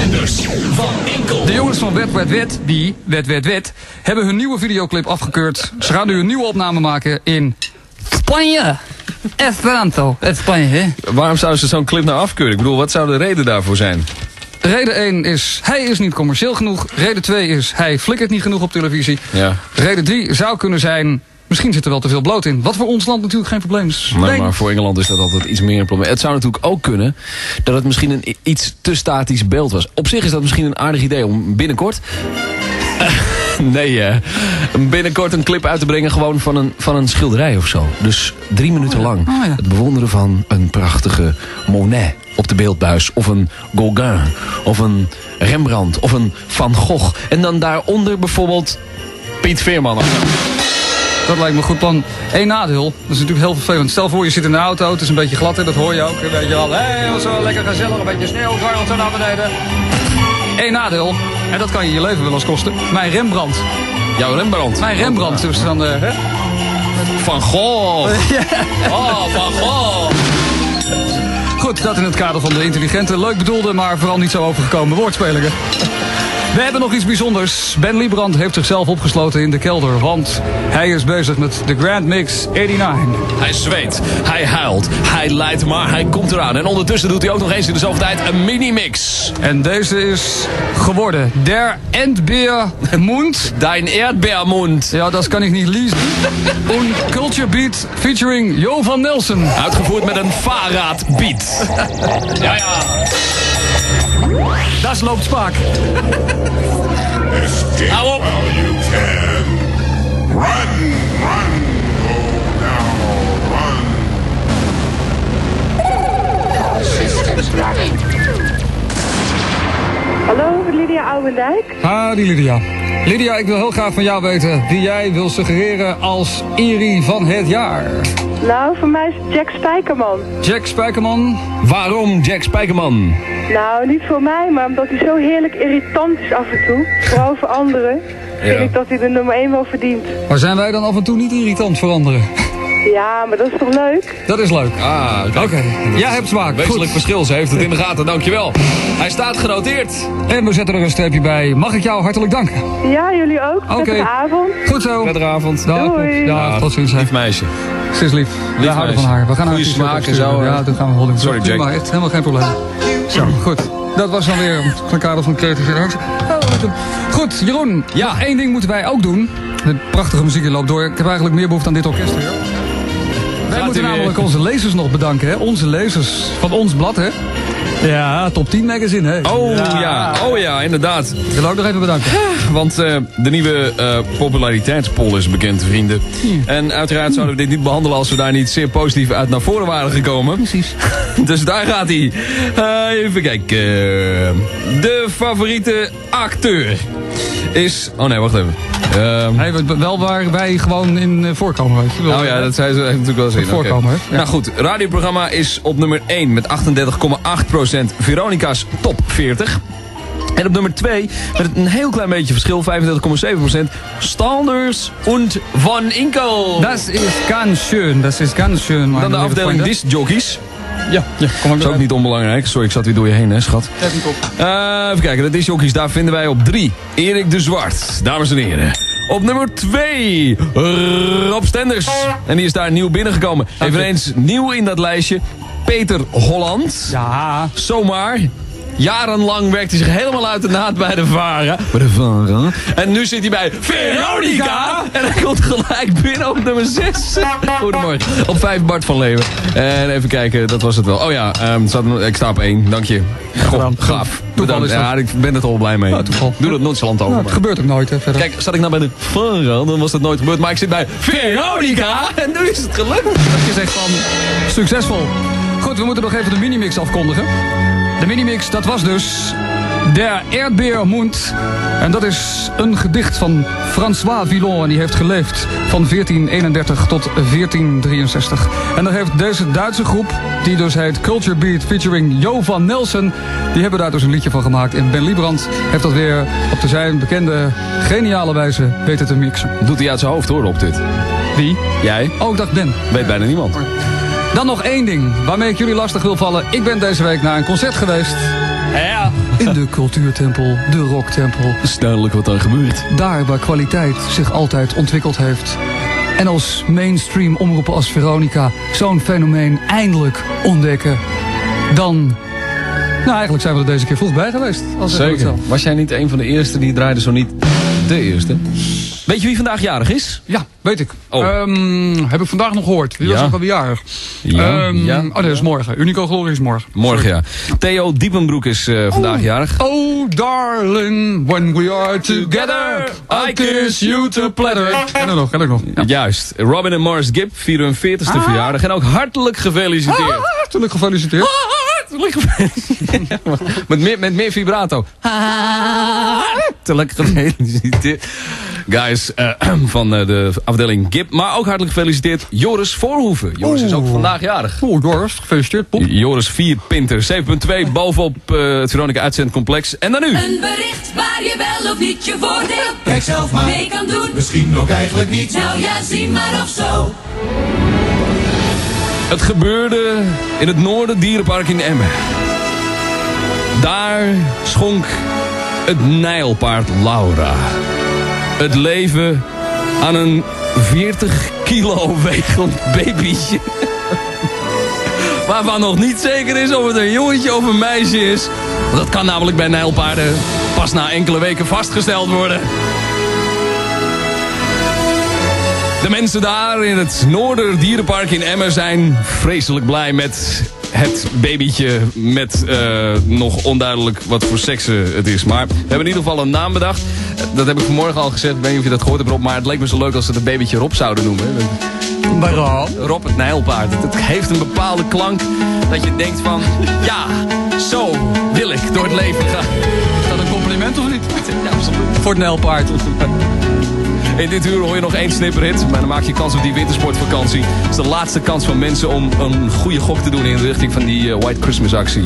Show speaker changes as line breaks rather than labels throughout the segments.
Stenders, Van Inkel.
De jongens van Wet Wet Wet, die Wet, hebben hun nieuwe videoclip afgekeurd. Ze gaan nu een nieuwe opname maken in Spanje. Esperanto, het Spanje, hè?
Waarom zouden ze zo'n clip nou afkeuren? Ik bedoel, wat zou de reden daarvoor zijn?
Reden 1 is, hij is niet commercieel genoeg. Reden 2 is, hij flikkert niet genoeg op televisie.
Ja.
Reden 3 zou kunnen zijn, misschien zit er wel te veel bloot in. Wat voor ons land natuurlijk geen probleem is.
Nee, maar voor Engeland is dat altijd iets meer een probleem. Het zou natuurlijk ook kunnen dat het misschien een iets te statisch beeld was. Op zich is dat misschien een aardig idee om binnenkort... binnenkort een clip uit te brengen gewoon van een schilderij of zo. Dus 3 minuten lang het bewonderen van een prachtige Monet op de beeldbuis. Of een Gauguin. Of een Rembrandt. Of een Van Gogh. En dan daaronder bijvoorbeeld Piet Veerman.
Dat lijkt me een goed plan. Eén nadeel, dat is natuurlijk heel vervelend. Stel voor je zit in de auto, het is een beetje glad, hè, dat hoor je ook. Weet je al, hé, wat zo lekker gezellig, een beetje sneeuw, dwarrelt zo naar beneden. Eén nadeel, en dat kan je leven wel eens kosten. Mijn Rembrandt.
Jouw Rembrandt?
Mijn Rembrandt, dus dan... hè?
Van Gogh. Oh, Van Gogh.
Goed, dat in het kader van de intelligente, leuk bedoelde, maar vooral niet zo overgekomen woordspelingen. We hebben nog iets bijzonders. Ben Liebrand heeft zichzelf opgesloten in de kelder, want hij is bezig met de Grand Mix 89.
Hij zweet, hij huilt, hij lijdt, maar hij komt eraan. En ondertussen doet hij ook nog eens in de zoveel tijd een mini-mix.
En deze is geworden Der Erdbeermund.
Dein Erdbeermund.
Ja, dat kan ik niet lezen. Een culture beat featuring Jo van Nelson.
Uitgevoerd met een Fahrradbeat. Ja.
Dat loopt spaak.
Hou op.
You can run, go now, run.
Systems running.
Hallo, Lydia Ouwendijk.
Lydia. Lydia, ik wil heel graag van jou weten wie jij wil suggereren als Iri van het jaar.
Nou, voor mij is het Jack Spijkerman.
Jack Spijkerman.
Waarom Jack Spijkerman?
Nou, niet voor mij, maar omdat hij zo heerlijk irritant is af en toe. Vooral voor anderen. Vind ik dat hij de nummer 1 wel verdient.
Maar zijn wij dan af en toe niet irritant voor anderen?
Ja, maar dat is toch leuk?
Dat is leuk.
Oké.
Jij hebt smaak.
Wezenlijk verschil, ze heeft het in de gaten, dankjewel. Hij staat genoteerd.
En we zetten er een streepje bij. Mag ik jou hartelijk danken?
Ja, jullie ook. Prettige avond.
Goed zo.
Prettige avond.
Doei.
Dag, tot ziens.
Lief meisje.
Ze is lief. We houden van haar. We gaan
goede
haar
smaak en zo.
Ja, dat gaan we holding.
Sorry, Jack.
Maar echt helemaal geen probleem. Zo, goed. Dat was dan weer een kader van creatieve redactie. Goed, Jeroen. Ja, één ding moeten wij ook doen. De prachtige muziek loopt door. Ik heb eigenlijk meer behoefte aan dit orkest. Wij moeten namelijk onze lezers nog bedanken, hè? Onze lezers van ons blad, hè? Ja, top 10 magazine, hè?
Oh ja, inderdaad.
Ik wil ook nog even bedanken.
Want de nieuwe populariteitspoll is bekend, vrienden. En uiteraard zouden we dit niet behandelen als we daar niet zeer positief uit naar voren waren gekomen.
Precies.
Dus daar gaat hij. Even kijken. De favoriete acteur is... Oh nee, wacht even.
Wel waar wij gewoon in voorkomen, weet je wel.
Oh ja, dat zei ze natuurlijk wel eens in.
Voorkomen, hè? Ja.
Nou goed, radioprogramma is op nummer 1 met 38,8%. Veronica's Top 40. En op nummer 2, met een heel klein beetje verschil, 35,7%. Stalders und Van Inkel.
Dat is ganz schön, dat is ganz schön.
Dan de afdeling discjockeys.
Ja, kom maar.
Dat is ook niet onbelangrijk. Sorry, ik zat weer door je heen, hè, schat. Even kijken, de discjockeys, daar vinden wij op 3 Erik de Zwart. Dames en heren. Op nummer 2, Rob Stenders. En die is daar nieuw binnengekomen. Eveneens nieuw in dat lijstje, Peter Holland.
Ja.
Zomaar. Jarenlang werkt hij zich helemaal uit de naad bij de VARA. En nu zit hij bij Veronica. En hij komt gelijk binnen op nummer 6. Goedemorgen. Op 5 Bart van Leeuwen. En even kijken, dat was het wel. Oh ja, ik sta op 1. Dank je. Goh, gaaf. Bedankt. Ja, ik ben er al blij mee. Doe dat nonchalant over.
Het gebeurt ook nooit, hè, verder.
Kijk, zat ik nou bij de VARA, dan was dat nooit gebeurd. Maar ik zit bij Veronica. En nu is het gelukt.
Dat je zegt van, succesvol. Goed, we moeten nog even de minimix afkondigen. De minimix, dat was dus Der Erdbeermund. En dat is een gedicht van François Villon. En die heeft geleefd van 1431 tot 1463. En dan heeft deze Duitse groep, die dus heet Culture Beat featuring Jo van Nelson, die hebben daar dus een liedje van gemaakt. En Ben Liebrand heeft dat weer op de zijn bekende, geniale wijze weten te mixen.
Doet hij uit zijn hoofd, hoor, op dit.
Wie?
Jij?
Oh, ik dacht Ben.
Weet bijna niemand.
Dan nog één ding waarmee ik jullie lastig wil vallen. Ik ben deze week naar een concert geweest
Ja.
In de cultuurtempel, de rocktempel.
Dat is duidelijk wat daar gebeurt.
Daar waar kwaliteit zich altijd ontwikkeld heeft. En als mainstream omroepen als Veronica zo'n fenomeen eindelijk ontdekken, dan... Nou, eigenlijk zijn we er deze keer vroeg bij geweest.
Zeker. Was jij niet een van de eerste die draaide, zo niet de eerste? Weet je wie vandaag jarig is?
Ja, weet ik.
Oh.
Heb ik vandaag nog gehoord. Wie was ook alweer jarig?
Ja.
Oh, dat is morgen. Unico Glorie is morgen.
Morgen, ja. Theo Diepenbroek is vandaag jarig.
Oh, darling, when we are together, I kiss you to platter. En dan nog. Ja.
Juist. Robin en Morris Gibb vieren hun 40ste verjaardag. En ook hartelijk gefeliciteerd.
Hartelijk gefeliciteerd.
Hartelijk gefeliciteerd. Met meer vibrato. Hartelijk gefeliciteerd. Guys, van de afdeling Gibb. Maar ook hartelijk gefeliciteerd Joris Voorhoeven. Joris is ook vandaag jarig.
Oh, Joris, gefeliciteerd, Pop.
Joris 4 Pinter, 7.2 bovenop het Veronica uitzendcomplex. En dan nu.
Een bericht waar je wel of niet je voordeel
Kijk zelf maar,
mee kan doen.
misschien ook eigenlijk niet.
Nou ja, zie maar of zo.
Het gebeurde in het Noorden Dierenpark in Emmen. Daar schonk het nijlpaard Laura het leven aan een 40 kilo wegend babytje. Waarvan nog niet zeker is of het een jongetje of een meisje is. Want dat kan namelijk bij nijlpaarden pas na enkele weken vastgesteld worden. De mensen daar in het Noorder Dierenpark in Emmen zijn vreselijk blij met het babytje met nog onduidelijk wat voor sekse het is. Maar we hebben in ieder geval een naam bedacht. Dat heb ik vanmorgen al gezegd. Ik weet niet of je dat gehoord hebt, Rob. Maar het leek me zo leuk als ze het babytje Rob zouden noemen.
Waarom?
Rob het nijlpaard. Het heeft een bepaalde klank dat je denkt van... Ja, zo wil ik door het leven gaan.
Is dat een compliment of niet?
Ja, absoluut.
Voor het nijlpaard.
In dit uur hoor je nog 1 snipperhit, maar dan maak je kans op die wintersportvakantie. Het is de laatste kans van mensen om een goede gok te doen in de richting van die White Christmas actie.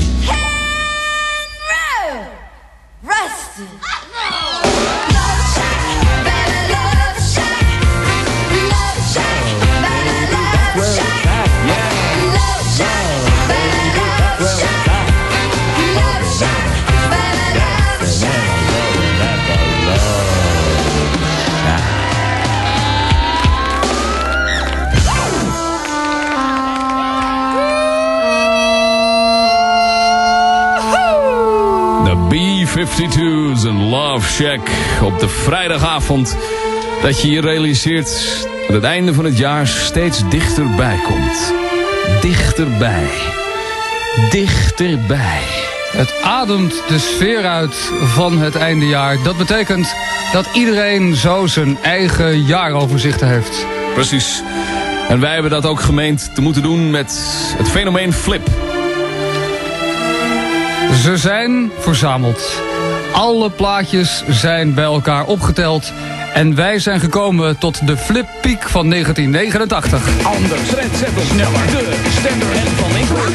B-52's en Love Shack op de vrijdagavond. Dat je je realiseert dat het einde van het jaar steeds dichterbij komt. Dichterbij. Dichterbij.
Het ademt de sfeer uit van het eindejaar. Dat betekent dat iedereen zo zijn eigen jaaroverzichten heeft.
Precies. En wij hebben dat ook gemeend te moeten doen met het fenomeen Flip.
Ze zijn verzameld. Alle plaatjes zijn bij elkaar opgeteld. En wij zijn gekomen tot de Flip Peak van 1989.
Anders, trendsetter, sneller. De Stender en Van Linker.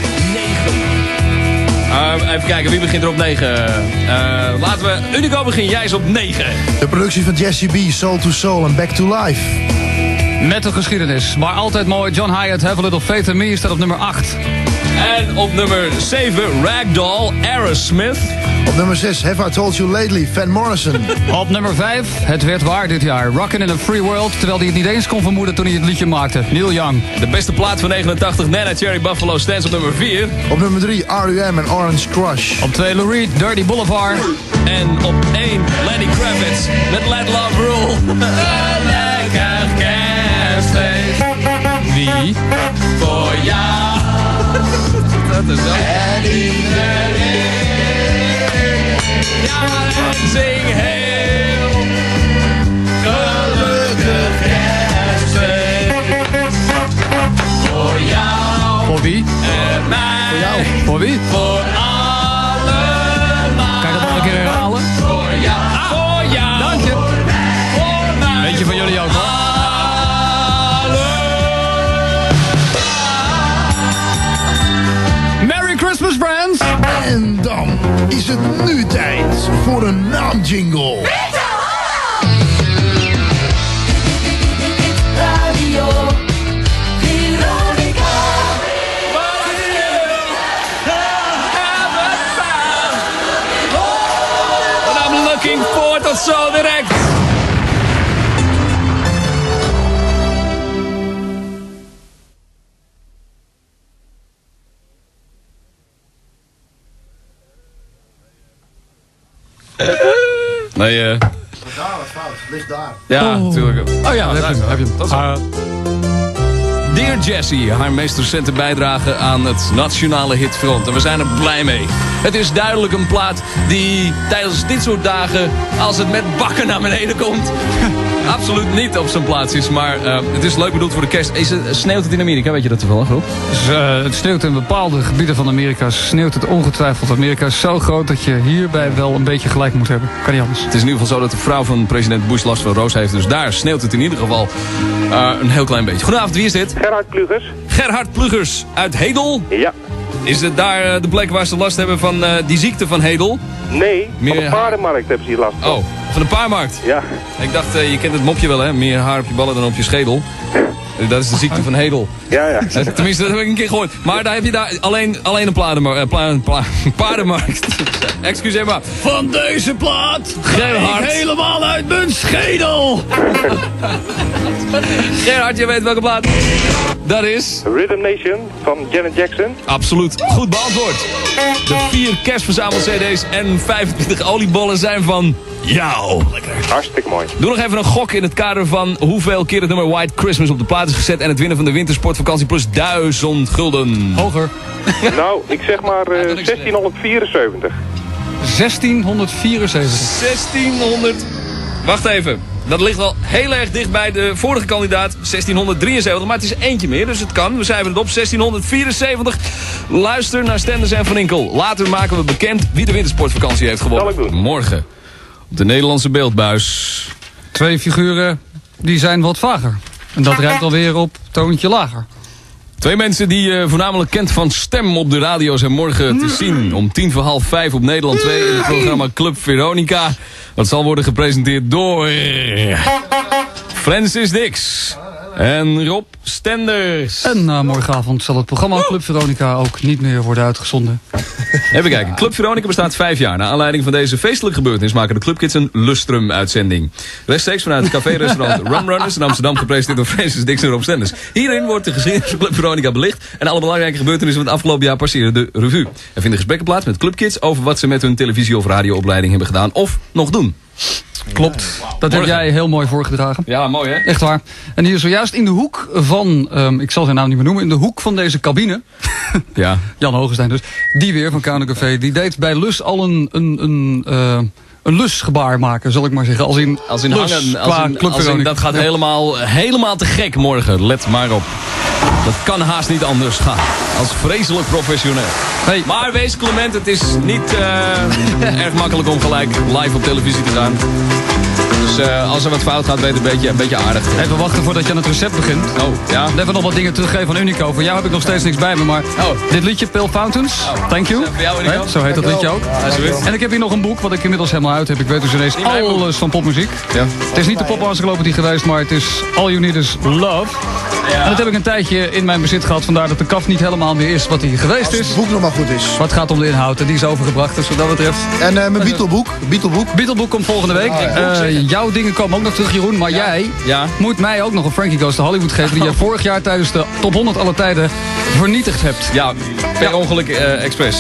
9. Even kijken, wie begint er op 9? Laten we... Unico beginnen, jij is op 9.
De productie van Jesse B, Soul to Soul en Back to Life.
Met de geschiedenis, maar altijd mooi. John Hyatt, Have a Little Faith in Me staat op nummer 8.
En op nummer 7, Ragdoll, Aerosmith.
Op nummer 6, Have I Told You Lately, Van Morrison.
Op nummer 5, het werd waar dit jaar. Rockin' in a Free World, terwijl hij het niet eens kon vermoeden toen hij het liedje maakte. Neil Young.
De beste plaat van 89, Nana Cherry Buffalo Stance op nummer 4.
Op nummer 3, R.E.M. en Orange Crush.
Op 2, Lou Reed, Dirty Boulevard.
En op 1, Lenny Kravitz met Let Love Rule. Lekker kerstfeest.
Wie?
Voor jou. Dat is zo. En iedereen. Ja, en zing heel. Gelukkig kerstfeest. Voor jou.
Voor wie?
En mij.
Voor jou.
Voor wie?
Voor allemaal.
Kan je dat nog een keer herhalen?
Voor jou. Voor jou.
Dank je.
Voor mij.
Weet je van jullie ook hoor? Merry Christmas, friends!
En dan is het nu tijd voor een naamjingle.
Radio Veronica.
voor. Tot zo direct. Nee,
Daar, wat fout. Het ligt daar.
ja, natuurlijk.
Oh ja, heb je hem.
Tot zo. Dear Jessie, haar meest recente bijdrage aan het nationale hitfront. En we zijn er blij mee. Het is duidelijk een plaat die tijdens dit soort dagen, als het met bakken naar beneden komt, absoluut niet op zijn plaats is. Maar het is leuk bedoeld voor de kerst. Sneeuwt het in Amerika? Weet je dat toevallig, Rob?
Dus, het sneeuwt in bepaalde gebieden van Amerika. Sneeuwt het ongetwijfeld. Amerika is zo groot dat je hierbij wel een beetje gelijk moet hebben. Kan niet anders.
Het is in ieder geval zo dat de vrouw van president Bush last van roos heeft. Dus daar sneeuwt het in ieder geval een heel klein beetje. Goedenavond, wie is dit?
Gerhard Plugers.
Gerhard Plugers uit Hedel.
Ja.
Is het daar de plek waar ze last hebben van die ziekte van Hedel?
Nee,
Meer
van de paardenmarkt hebben ze hier last van.
Oh, van de paarmarkt.
Ja.
Ik dacht, je kent het mopje wel, hè? Meer haar op je ballen dan op je schedel. Dat is de ziekte van Hedel.
Ja.
Tenminste, dat heb ik een keer gehoord. Maar daar heb je daar alleen een paardenmarkt. Excuseer maar.
Van deze plaat
Gerhard.
helemaal uit mijn schedel.
Gerhard, je weet welke plaat. Dat is...
Rhythm Nation van Janet Jackson.
Absoluut. Goed beantwoord. De 4 kerstverzamel-cd's en 25 oliebollen zijn van jou. Lekker.
Hartstikke mooi.
Doe nog even een gok in het kader van hoeveel keer het nummer White Christmas op de plaat is gezet en het winnen van de wintersportvakantie plus 1000 gulden.
Hoger.
Nou, ik zeg maar 1674.
1674.
1600... Wacht even. Dat ligt wel heel erg dicht bij de vorige kandidaat, 1673. Maar het is eentje meer, dus het kan. We cijferen het op, 1674. Luister naar Stenders en Van Inkel. Later maken we bekend wie de wintersportvakantie heeft gewonnen.
Zal ik doen.
Morgen. Op de Nederlandse beeldbuis.
2 figuren, die zijn wat vager. En dat rijdt alweer op toontje lager.
2 mensen die je voornamelijk kent van stem op de radio zijn morgen te zien. Om 5:10 op Nederland 2 in het programma Club Veronica. Dat zal worden gepresenteerd door Francis Dix en Rob Stenders.
En morgenavond zal het programma Club Veronica ook niet meer worden uitgezonden.
Even kijken. Club Veronica bestaat 5 jaar. Naar aanleiding van deze feestelijke gebeurtenis maken de Clubkids een Lustrum-uitzending. Rechtstreeks vanuit het café-restaurant Rumrunners in Amsterdam, gepresenteerd door Francis Dix en Rob Stenders. Hierin wordt de geschiedenis van Club Veronica belicht en alle belangrijke gebeurtenissen van het afgelopen jaar passeren de revue. Er vinden gesprekken plaats met Clubkids over wat ze met hun televisie- of radioopleiding hebben gedaan of nog doen.
Klopt. Dat heb jij heel mooi voorgedragen.
Ja, mooi hè?
Echt waar. En hier zojuist in de hoek van, ik zal zijn naam niet meer noemen, in de hoek van deze cabine.
Ja.
Jan Hogenstein dus. Die weer van Kano Café. Die deed bij Lus al een lusgebaar maken, zal ik maar zeggen. Als in Lus,
hangen. Als in, dat gaat helemaal te gek morgen. Let maar op. Dat kan haast niet anders gaan. Als vreselijk professioneel.
Hey.
Maar wees clement, het is niet erg makkelijk om gelijk live op televisie te gaan. Dus als er wat fout gaat, weet een beetje aardig.
Even wachten voordat je aan het recept begint.
Oh, ja.
Even nog wat dingen teruggeven van Unico. Voor jou heb ik nog steeds niks bij me, maar dit liedje, Pale Fountains, thank you.
Voor jou, Unico.
Zo heet dat liedje ook.
Alsjeblieft.
En ik heb hier nog een boek, wat ik inmiddels helemaal uit heb. Ik weet dus ineens alles van popmuziek.
Ja.
Het is niet de Pop-encyclopedie geweest, maar het is All You Need Is Love.
Ja.
En dat heb ik een tijdje in mijn bezit gehad. Vandaar dat de kaf niet helemaal meer is wat hij geweest
Als
is.
het boek nog maar goed is.
Maar het gaat om de inhoud en die is overgebracht. Dus wat dat betreft.
En mijn Beatleboek.
Beatleboek komt volgende week. Jouw dingen komen ook nog terug, Jeroen. Maar jij moet mij ook nog een Frankie Goes to Hollywood geven. Die jij vorig jaar tijdens de top 100 aller tijden vernietigd hebt.
Ja, per ongeluk expres.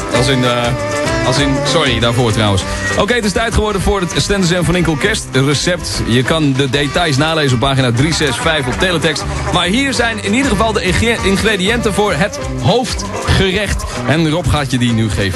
Als in, sorry daarvoor trouwens. Oké, het is tijd geworden voor het Stenders en Van Inkel kerstrecept. Je kan de details nalezen op pagina 365 op teletext. Maar hier zijn in ieder geval de ingrediënten voor het hoofdgerecht. En Rob gaat je die nu geven.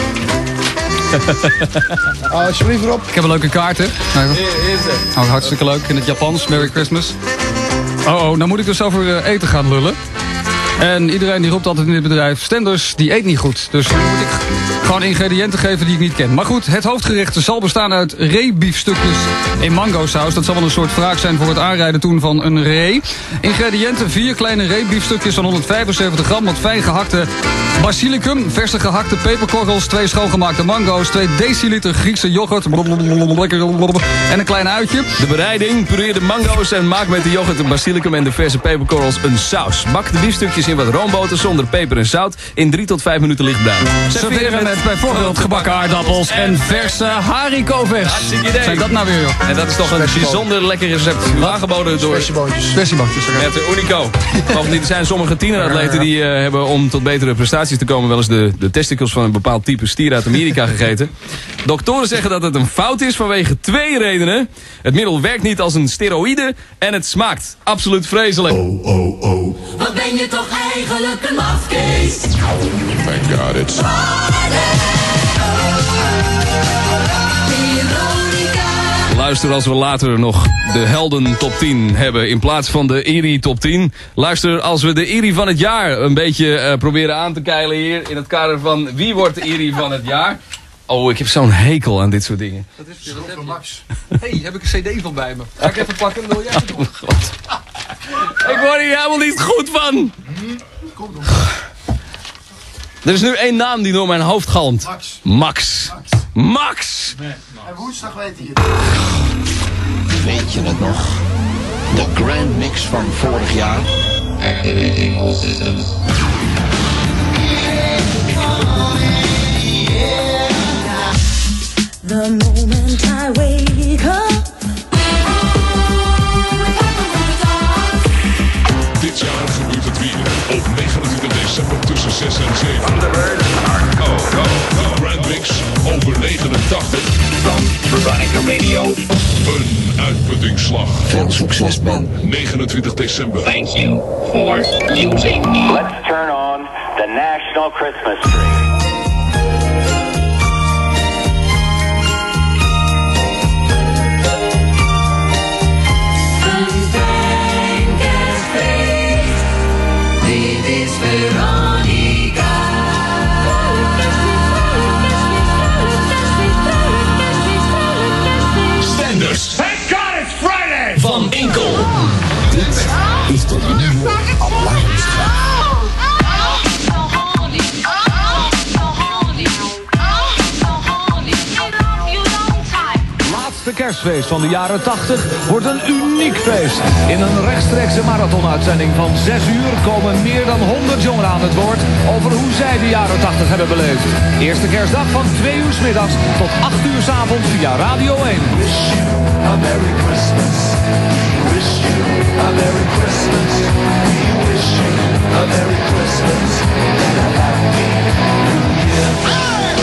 Alsjeblieft Rob.
Ik heb een leuke kaarten. Nou, hartstikke leuk in het Japans. Merry Christmas. Oh, nou moet ik dus over eten gaan lullen. En iedereen die roept altijd in dit bedrijf, Stenders, die eet niet goed. Dus nu moet ik gewoon ingrediënten geven die ik niet ken. Maar goed, het hoofdgerecht zal bestaan uit reebiefstukjes in mangosaus. Dat zal wel een soort wraak zijn voor het aanrijden toen van een ree. Ingrediënten: 4 kleine reebiefstukjes van 175 gram. Wat fijn gehakte basilicum, verse gehakte peperkorrels, 2 schoongemaakte mango's, 2 deciliter Griekse yoghurt en een klein uitje.
De bereiding: pureer de mango's en maak met de yoghurt, de basilicum en de verse peperkorrels een saus. Bak de biefstukjes in wat roomboter zonder peper en zout in 3 tot 5 minuten lichtbruin.
Serveren met Met bijvoorbeeld gebakken aardappels en verse haricots.
Hartstikke idee.
Zijn dat nou weer, joh?
En dat is toch een bijzonder lekker recept. Aangeboden door
Versieboontjes.
Versiebakjes.
met Unico. Bovendien zijn sommige tieneratleten die hebben om tot betere prestaties te komen wel eens de testicles van een bepaald type stier uit Amerika gegeten. Doktoren zeggen dat het een fout is vanwege 2 redenen. Het middel werkt niet als een steroïde en het smaakt absoluut vreselijk.
Wat ben je toch eigenlijk een mafkees?
Thank God it's...
Veronica.
Luister als we later nog de helden top 10 hebben in plaats van de Iri top 10. Luister als we de Iri van het jaar een beetje proberen aan te keilen hier in het kader van wie wordt de Iri van het jaar. Oh, ik heb zo'n hekel aan dit soort dingen.
Dat is voor Max. Hey, heb ik een cd van bij me. Ga ik even pakken, wil jij het doen?
God. Ik word hier helemaal niet goed van. Er is nu 1 naam die door mijn hoofd galmt. Max.
En woensdag weet hij het.
Weet je het nog? De Grand Mix van vorig jaar.
The moment I wake up.
Dit jaar gebeurt het weer. Op 29 december tussen 6 en 7. The Grand Mix over 89. Van Veronica Radio. Een uitputtingsslag.
Veel succes, Ben.
29 december.
Thank you for using me.
Let's turn on the National Christmas Tree.
Dit is Veronica.
Stenders.
Thank God it's Friday!
Van Inkel.
Dit is de nieuwe alarmschijf.
Het kerstfeest van de jaren 80 wordt een uniek feest. In een rechtstreekse marathonuitzending van 6 uur komen meer dan 100 jongeren aan het woord over hoe zij de jaren 80 hebben beleefd. Eerste kerstdag van 2 uur 's middags tot 8 uur 's avonds via Radio 1.
Wish you a Merry Christmas. Wish you a Merry Christmas. We wish you a Merry Christmas and a Happy New Year.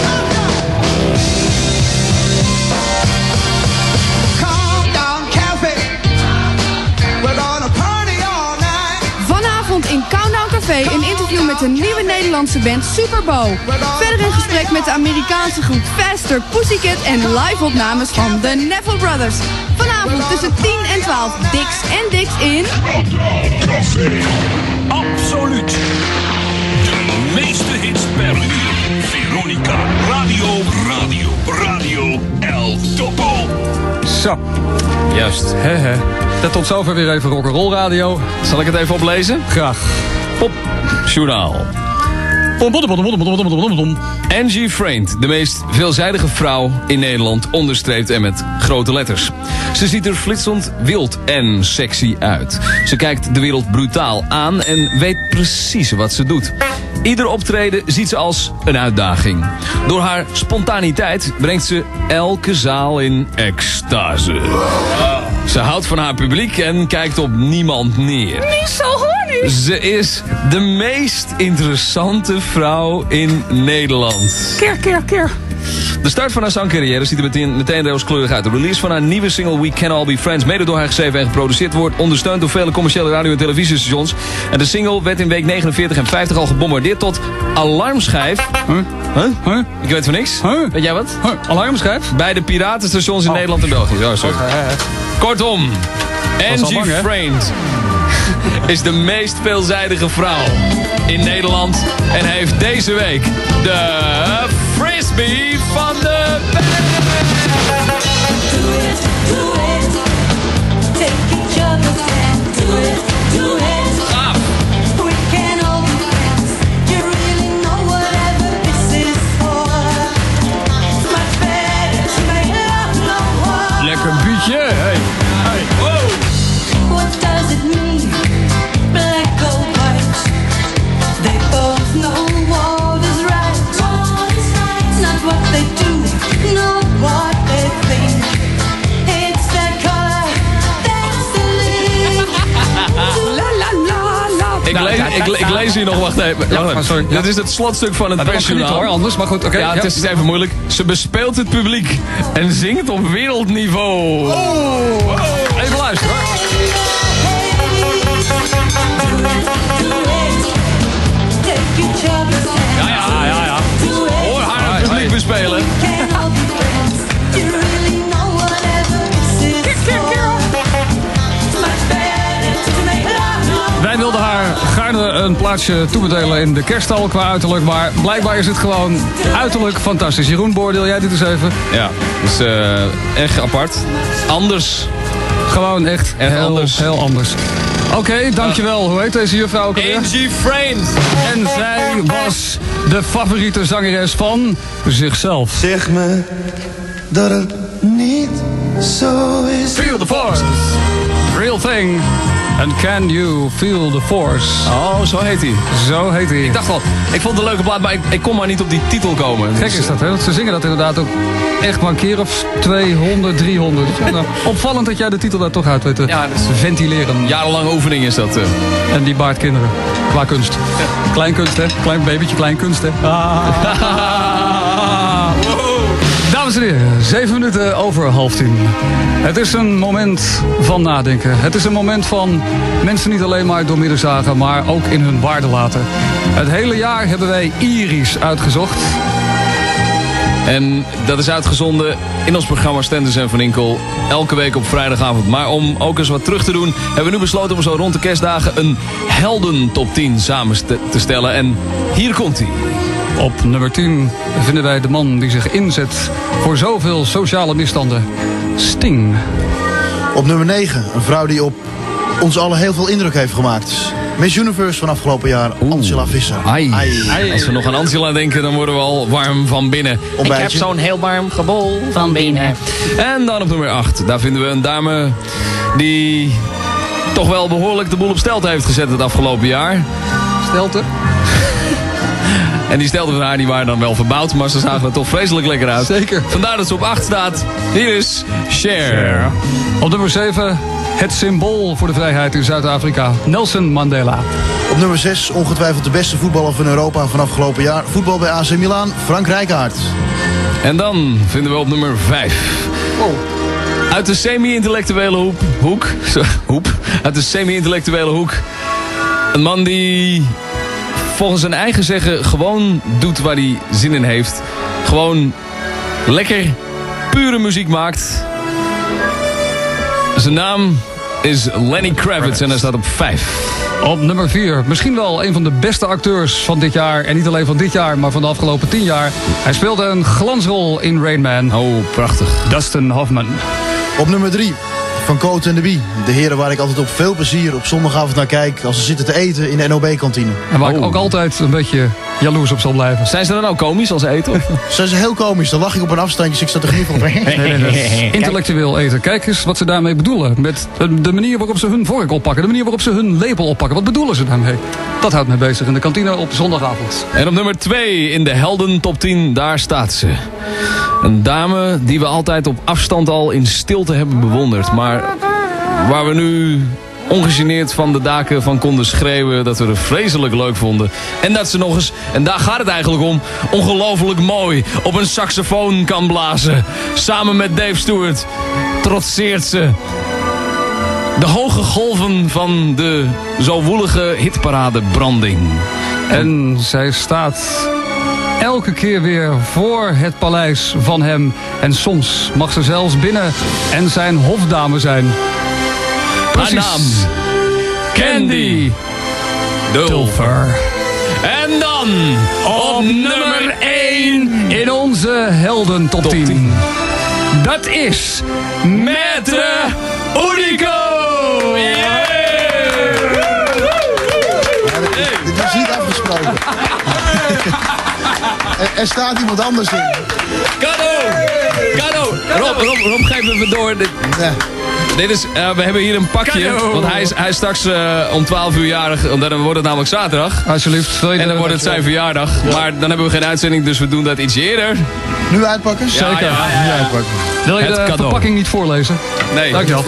Vanavond in Countdown Café een interview met de nieuwe Nederlandse band Superbo. Verder een gesprek met de Amerikaanse groep Faster Pussycat en live opnames van The Neville Brothers. Vanavond tussen 10 en 12 Dix en Dix in...
Absoluut. De meeste hits per uur. Veronica. Radio El Topo.
Zo.
Juist.
Tot zover weer even Rock'n'Roll Radio.
Zal ik het even oplezen?
Graag.
Pop. Journaal. Angie Freund, de meest veelzijdige vrouw in Nederland, onderstreept en met grote letters. Ze ziet er flitsend, wild en sexy uit. Ze kijkt de wereld brutaal aan en weet precies wat ze doet. Ieder optreden ziet ze als een uitdaging. Door haar spontaniteit brengt ze elke zaal in extase. Ze houdt van haar publiek en kijkt op niemand neer.
Niet zo horny!
Ze is de meest interessante vrouw in Nederland.
Keer.
De start van haar zangcarrière ziet er meteen rooskleurig uit. De release van haar nieuwe single We Can All Be Friends, mede door haar geschreven en geproduceerd, wordt ondersteund door vele commerciële radio- en televisiestations. En de single werd in week 49 en 50 al gebombardeerd tot alarmschijf.
Huh?
Ik weet van niks. Weet jij wat?
Alarmschijf?
Bij de piratenstations in Nederland en België. Ja, sorry. Kortom, Angie Freund is de meest veelzijdige vrouw in Nederland en heeft deze week de Frisbee van de week.
Lekker buutje, hey.
Wow.
What does it mean? Black or white? They both know what is right. know what they think. It's that color, that's the link. La la la la.
Ik lees hier nog, wacht even. Sorry. Dit is het slotstuk van het persjournaal.
Hoor, anders, maar goed, oké.
Ja, het is even moeilijk. Ze bespeelt het publiek en zingt op wereldniveau. Even luisteren hoor. Ja. Hoor haar het publiek bespelen.
Wij wilden haar gaarne een plaatsje toebedelen in de kerststal qua uiterlijk. Maar blijkbaar is het gewoon uiterlijk fantastisch. Jeroen, beoordeel jij dit eens even?
Ja, dus echt apart. Anders.
Gewoon echt heel
anders.
Heel anders. Oké, dankjewel. Hoe heet deze juffrouw ook alweer?
Angie Frames.
En zij was de favoriete zangeres van zichzelf.
Zeg me dat het niet zo is.
Feel the force. Real thing. And can you feel the force?
Oh, zo heet hij.
Zo heet hij.
Ik dacht wel, ik vond het een leuke plaat, maar ik kon maar niet op die titel komen.
Gek is dat, hè? Want ze zingen dat inderdaad ook echt maar een keer of 200, 300. Dus, nou, opvallend dat jij de titel daar toch uit weet te ventileren.
Jarenlange oefening is dat.
En die baart kinderen. Qua kunst. Ja. Klein kunst, hè? Klein babytje, klein kunst, hè? Dames en heren, 7 minuten over 9:30. Het is een moment van nadenken. Het is een moment van mensen niet alleen maar doormidden zagen, maar ook in hun waarde laten. Het hele jaar hebben wij Iris uitgezocht.
En dat is uitgezonden in ons programma Stenders en Van Inkel. Elke week op vrijdagavond. Maar om ook eens wat terug te doen, hebben we nu besloten om zo rond de kerstdagen een heldentop 10 samen te stellen. En hier komt hij.
Op nummer 10 vinden wij de man die zich inzet voor zoveel sociale misstanden. Sting.
Op nummer 9, een vrouw die op ons allen heel veel indruk heeft gemaakt. Miss Universe van afgelopen jaar, Angela Visser.
Ai. Als we nog aan Angela denken, dan worden we al warm van binnen.
Ontbijtje.
Ik heb zo'n heel warm gebol van binnen. En dan op nummer 8, daar vinden we een dame die toch wel behoorlijk de boel op stelte heeft gezet het afgelopen jaar.
Stelte?
En die stelten van haar, die waren dan wel verbouwd, maar ze zagen er toch vreselijk lekker uit.
Zeker.
Vandaar dat ze op 8 staat. Hier is Cher.
Op nummer 7, het symbool voor de vrijheid in Zuid-Afrika. Nelson Mandela.
Op nummer 6, ongetwijfeld de beste voetballer van Europa van afgelopen jaar. Voetbal bij AC Milan, Frank Rijkaard.
En dan vinden we op nummer 5. Uit de semi-intellectuele Uit de semi-intellectuele hoek. Een man die volgens zijn eigen zeggen gewoon doet waar hij zin in heeft. Gewoon lekker pure muziek maakt. Zijn naam is Lenny Kravitz en hij staat op 5.
Op nummer 4, misschien wel een van de beste acteurs van dit jaar. En niet alleen van dit jaar, maar van de afgelopen 10 jaar. Hij speelde een glansrol in Rain Man.
Oh, prachtig.
Dustin Hoffman.
Op nummer 3, van Coat and the Bee. De heren waar ik altijd op veel plezier op zondagavond naar kijk als ze zitten te eten in de NOB-kantine.
En waar ik ook altijd een beetje jaloers op zal blijven.
Zijn ze dan ook komisch als ze eten? Of?
Zijn ze heel komisch, dan lach ik op een afstandje, dus ik sta te gniffel op.
Nee. Intellectueel eten. Kijk eens wat ze daarmee bedoelen. Met de manier waarop ze hun vork oppakken. De manier waarop ze hun lepel oppakken. Wat bedoelen ze daarmee? Dat houdt mij bezig in de kantine op zondagavond.
En op nummer 2 in de helden top 10, daar staat ze. Een dame die we altijd op afstand al in stilte hebben bewonderd. Maar waar we nu ongegeneerd van de daken van konden schreeuwen dat we het vreselijk leuk vonden. En dat ze nog eens, en daar gaat het eigenlijk om, ongelooflijk mooi op een saxofoon kan blazen. Samen met Dave Stewart trotseert ze de hoge golven van de zo woelige hitparade branding.
En zij staat elke keer weer voor het paleis van hem. En soms mag ze zelfs binnen en zijn hofdame zijn.
Haar naam, Candy Dulfer. En dan op nummer 1
in onze helden top 10. Dat is
Mette Unico.
Dit was niet afgesproken. Er staat iemand anders in.
Kado! Rob, geef even door.
Ja.
Dit is, we hebben hier een pakje, want hij is straks om 12 uur jarig, dan wordt het namelijk zaterdag.
Alsjeblieft.
En dan wordt het zijn verjaardag. Maar dan hebben we geen uitzending, dus we doen dat iets eerder.
Nu uitpakken?
Zeker.
Ja.
Nu uitpakken.
Wil je de verpakking niet voorlezen?
Nee.
Dankjewel.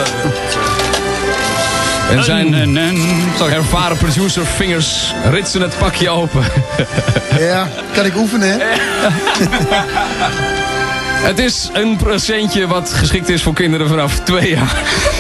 En zijn ervaren producer vingers ritsen het pakje open.
Ja, kan ik oefenen, hè?
Het is een presentje wat geschikt is voor kinderen vanaf 2 jaar.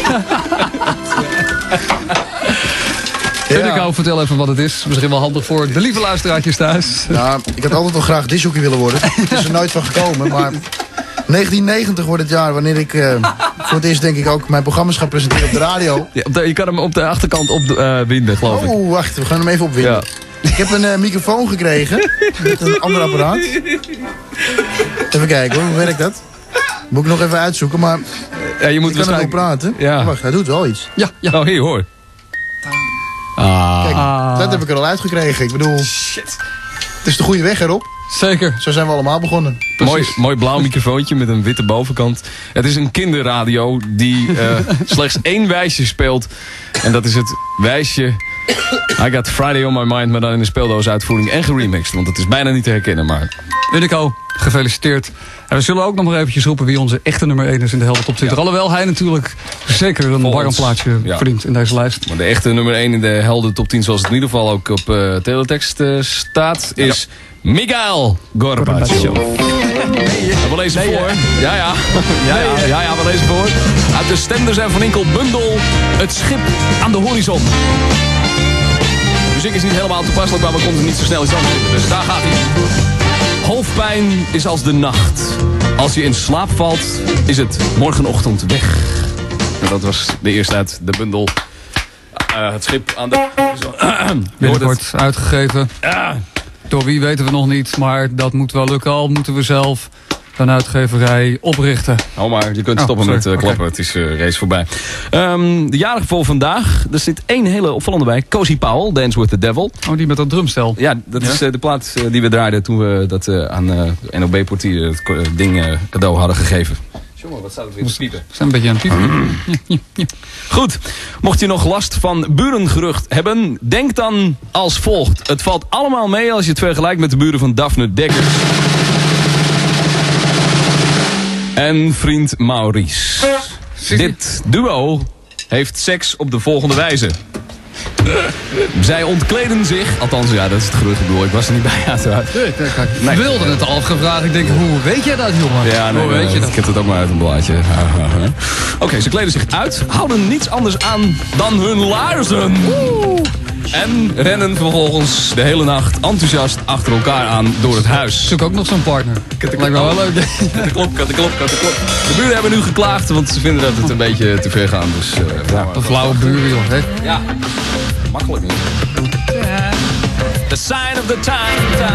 Ja. Vertel even wat het is. Misschien wel handig voor de lieve luisteraartjes thuis.
Ja, ik had altijd al graag disjockey willen worden. Het is er nooit van gekomen, maar 1990 wordt het jaar wanneer ik voor het eerst denk ik ook mijn programma's ga presenteren op de radio.
Ja, je kan hem op de achterkant opwinden, geloof ik.
Oh, wacht, we gaan hem even opwinden.
Ja.
Ik heb een microfoon gekregen met een ander apparaat. Even kijken hoor, hoe werkt dat? Moet ik nog even uitzoeken, maar
ja, je moet
ik kan er wel praten.
Ja.
Oh, wacht, hij doet wel iets.
Ja.
Oh, hier, hoor.
Kijk, dat heb ik er al uitgekregen. Ik bedoel, shit. Het is de goede weg erop.
Zeker.
Zo zijn we allemaal begonnen.
Mooi blauw microfoontje met een witte bovenkant. Het is een kinderradio die slechts 1 wijsje speelt. En dat is het wijsje I Got Friday on My Mind, maar dan in de speeldoosuitvoering en geremixed. Want het is bijna niet te herkennen, maar...
Winnico, gefeliciteerd. En we zullen ook nog maar eventjes roepen wie onze echte nummer 1 is in de Helden Top 20. Ja. Alhoewel hij natuurlijk zeker een warm plaatsje verdient in deze lijst.
Maar de echte nummer 1 in de Helden Top 10, zoals het in ieder geval ook op teletext staat, is Mikhail Gorbachev. We lezen voor. Ja, we lezen voor. Uit de Stenders en Van Inkel bundel Het Schip aan de Horizon. De muziek is niet helemaal toepasselijk, maar we konden het niet zo snel iets anders vinden. Dus daar gaat hij. Hoofdpijn is als de nacht. Als je in slaap valt, is het morgenochtend weg. En dat was de eerste uit de bundel. Het Schip aan de Horizon.
Binnenkort uitgegeven. Door wie weten we nog niet, maar dat moet wel lukken. Al moeten we zelf een uitgeverij oprichten.
Oh, maar je kunt stoppen met klappen. Het is race voorbij. De jarige voor vandaag. Er zit 1 hele opvallende bij. Cozy Powell, Dance with the Devil.
Oh, die met dat drumstel.
Ja, dat is de plaat die we draaiden toen we dat aan NOB-portier het ding cadeau hadden gegeven. Jongen, wat zou het weer piepen?
We zijn een beetje aan het piepen.
Goed, mocht je nog last van burengerucht hebben, denk dan als volgt. Het valt allemaal mee als je het vergelijkt met de buren van Daphne Dekkers. En vriend Maurice. Dit duo heeft seks op de volgende wijze. Zij ontkleden zich, althans ja, dat is het gerucht, ik bedoel, ik was er niet bij uiteraard.
Ik wilde het al gevraagd, ik denk, hoe weet jij dat, jongen?
Ja, nee, weet je dat? Ik heb het ook maar uit een blaadje. Oké, ze kleden zich uit, houden niets anders aan dan hun laarzen. En rennen vervolgens de hele nacht enthousiast achter elkaar aan door het huis.
Zoek ook nog zo'n partner. Lijkt me wel leuk.
Dat klopt. De buren hebben nu geklaagd, want ze vinden dat het een beetje te ver gaat. Dus,
een flauwe buren, joh. Hè?
Ja, makkelijk niet. The sign of the time.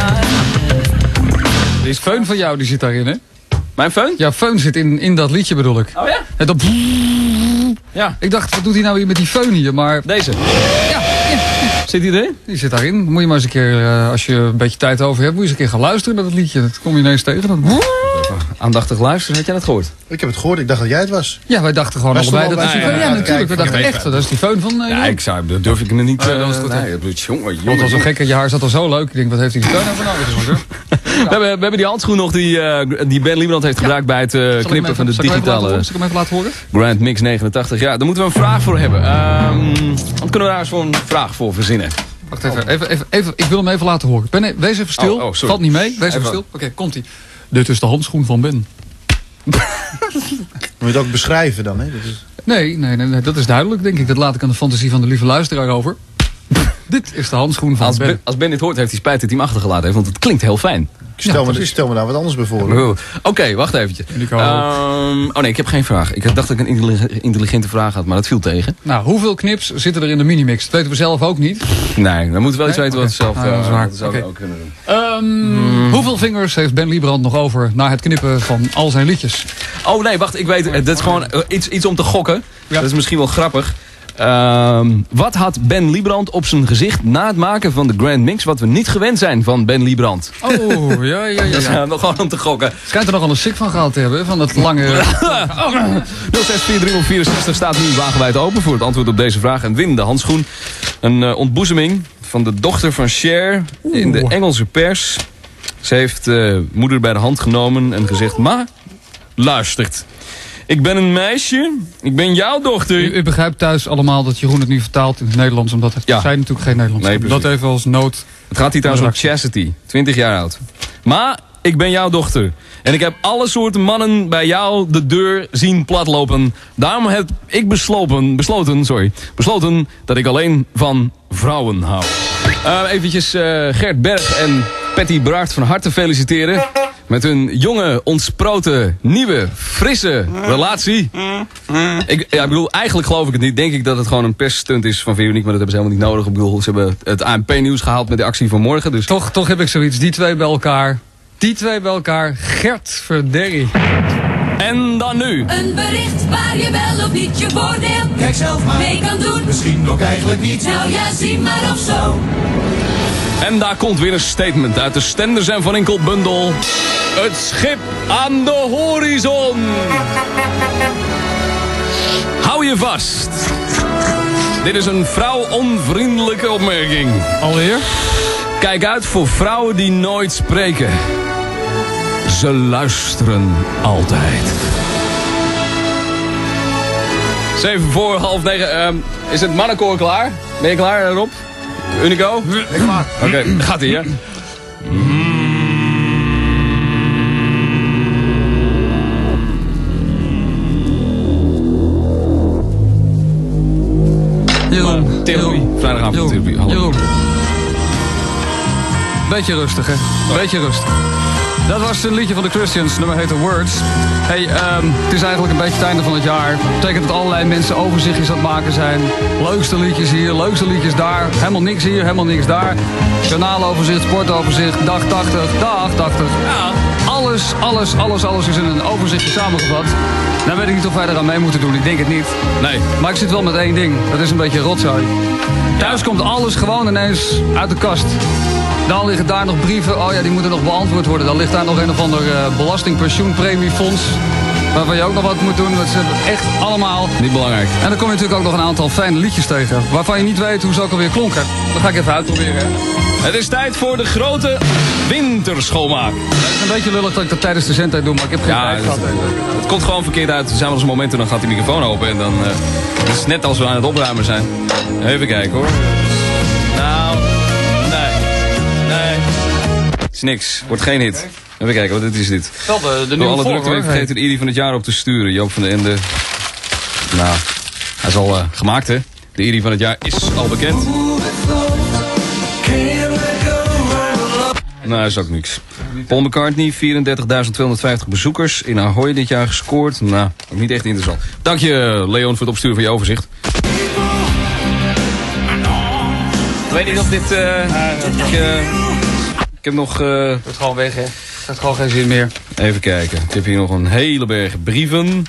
Die Feun van jou, die zit daarin, hè?
Mijn Feun?
Ja, Feun zit in dat liedje, bedoel ik.
Oh ja?
En dat...
Ja.
Ik dacht, wat doet hij nou hier met die Feun hier, maar...
Deze?
Ja.
Zit hij erin?
Die zit daarin. Moet je maar eens een keer, als je een beetje tijd over hebt, moet je eens een keer gaan luisteren naar dat liedje. Dat kom je ineens tegen. Dat...
Aandachtig luisteren, had jij dat gehoord?
Ik heb het gehoord, ik dacht dat jij het was.
Ja, wij dachten gewoon allebei dat is die Feun. Ja, natuurlijk. We dachten echt, dat is die Feun van...
dat durf ik er niet...
dat is goed.
Jongen.
Het was zo gek, je haar zat al zo leuk. Ik denk, wat heeft hij die Feun nou voor nodig?
We hebben die handschoen nog die Ben Liebrand heeft gebruikt bij het knippen van de digitale...
Zal ik hem even laten horen?
Grand Mix 89. Ja, daar moeten we een vraag voor hebben. Dan kunnen we daar eens voor een vraag voor verzinnen.
Wacht even. Ik wil hem even laten horen. Ben, wees even stil. Valt niet mee. Wees even stil. Oké, komt-ie. Dit is de handschoen van Ben.
Moet je het ook beschrijven dan, hè? Dat is...
Nee, dat is duidelijk, denk ik. Dat laat ik aan de fantasie van de lieve luisteraar over. Dit is de handschoen van Ben.
Als Ben dit hoort, heeft hij spijt dat hij hem achtergelaten heeft, want het klinkt heel fijn.
Stel me daar wat anders bij voor.
Oké, wacht eventjes. Oh nee, ik heb geen vraag. Ik dacht dat ik een intelligente vraag had, maar dat viel tegen.
Nou, hoeveel knips zitten er in de minimix? Dat weten we zelf ook niet.
Nee, dan moeten we wel iets weten wat we zelf ook kunnen doen.
Hoeveel vingers heeft Ben Liebrand nog over na het knippen van al zijn liedjes?
Oh nee, wacht, ik weet het. Dat is gewoon iets om te gokken. Ja. Dat is misschien wel grappig. Wat had Ben Liebrand op zijn gezicht na het maken van de Grand Mix... wat we niet gewend zijn van Ben Liebrand?
Oh, ja.
Dat is nog gewoon om te gokken.
Schijnt er nogal een sik van gehad te hebben, van dat lange...
064364 staat nu wagenwijd open voor het antwoord op deze vraag. En win de handschoen. Een ontboezeming van de dochter van Cher in de Engelse pers. Ze heeft moeder bij de hand genomen en gezegd... Ma, luistert. Ik ben een meisje. Ik ben jouw dochter.
U begrijpt thuis allemaal dat Jeroen het nu vertaalt in het Nederlands. Omdat het zijn natuurlijk geen Nederlands.
Nee,
dat even als nood.
Het gaat hier trouwens om Chastity. 20 jaar oud. Ma, ik ben jouw dochter. En ik heb alle soorten mannen bij jou de deur zien platlopen. Daarom heb ik besloten dat ik alleen van vrouwen hou. Eventjes Gert Berg en Patty Braart van harte feliciteren. Met hun jonge, ontsproten, nieuwe, frisse relatie. Ik bedoel, eigenlijk geloof ik het niet. Denk ik dat het gewoon een persstunt is van Veronique. Maar dat hebben ze helemaal niet nodig. Ik bedoel, ze hebben het ANP-nieuws gehaald met de actie van morgen. Dus...
Toch heb ik zoiets. Die twee bij elkaar. Gert Verderrie.
En dan nu.
Een bericht waar je wel of niet je voordeel
Kijk zelf maar,
mee kan doen.
misschien ook eigenlijk niet.
Nou ja, zie maar of zo.
En daar komt weer een statement uit de Stenders en Van Inkel bundel. Het schip aan de horizon. Hou je vast. Dit is een vrouwonvriendelijke opmerking.
Alweer?
Kijk uit voor vrouwen die nooit spreken. Ze luisteren altijd. 7:45. Is het mannenkoor klaar? Ben je klaar, Rob? Unico?
Ik klaar.
Oké, gaat ie, hè?
Jeroen.
Therapie. Vrijdagavond therapie.
Jeroen. Beetje rustig, hè? Beetje rustig. Dat was een liedje van de Christians, nummer heet The Words. Hey, het is eigenlijk een beetje het einde van het jaar. Dat betekent dat allerlei mensen overzichtjes aan het maken zijn. Leukste liedjes hier, leukste liedjes daar. Helemaal niks hier, helemaal niks daar. Journaaloverzicht, sportoverzicht, dag 80, dag 80. Ja, alles is in een overzichtje samengevat. Nou weet ik niet of wij eraan mee moeten doen, ik denk het niet.
Nee.
Maar ik zit wel met één ding, dat is een beetje rotzooi. Thuis komt alles gewoon ineens uit de kast. Dan liggen daar nog brieven, oh ja, die moeten nog beantwoord worden. Dan ligt daar nog een of ander belastingpensioenpremiefonds. Waarvan je ook nog wat moet doen. Dat is echt allemaal
niet belangrijk.
En dan kom je natuurlijk ook nog een aantal fijne liedjes tegen. Waarvan je niet weet hoe ze ook alweer klonken. Dat ga ik even uitproberen.
Het is tijd voor de grote winterschoonmaak.
Het is een beetje lullig dat ik dat tijdens de zendtijd doe, maar ik heb geen tijd gehad.
Het komt gewoon verkeerd uit. Er zijn wel eens momenten, dan gaat die microfoon open. En dan het is net als we aan het opruimen zijn. Even kijken hoor. Nou, nee. Het is niks. Wordt geen hit. Even kijken, wat is dit?
Wel de nieuwe
alle drukte heeft vergeten de Iri van het jaar op te sturen. Joop van den Ende. Nou, hij is al gemaakt hè. De Iri van het jaar is al bekend. Nou, is ook niks. Paul McCartney, 34.250 bezoekers in Ahoy dit jaar gescoord. Nou, ook niet echt interessant. Dank je, Leon, voor het opsturen van je overzicht. Ik weet niet of dit... ik heb nog...
Het wordt gewoon weg, hè. Het heeft gewoon geen zin meer.
Even kijken. Ik heb hier nog een hele berg brieven.